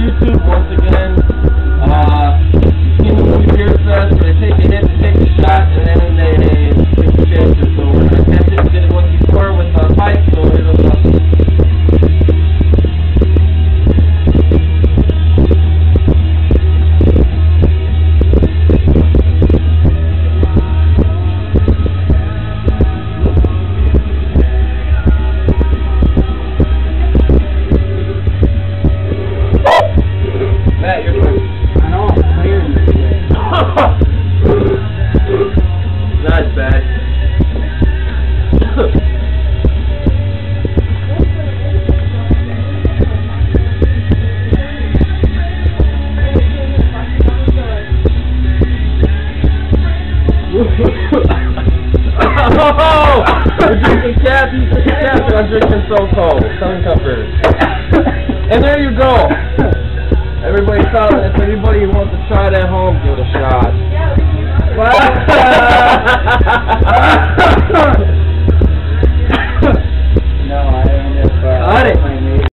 YouTube once again. You've seen the movie Beer Fest where they take a hit, they take a shot, and then they take the chances. So we're going to attempt it. We did it once before with Pike, so it'll Matt, you're first. I know, I'm clearing this way. That's bad. Oh! You're drinking Cap, and I'm drinking So Cold. Sun Comfort. And there you go. Everybody, if anybody wants to try it at home, give it a shot.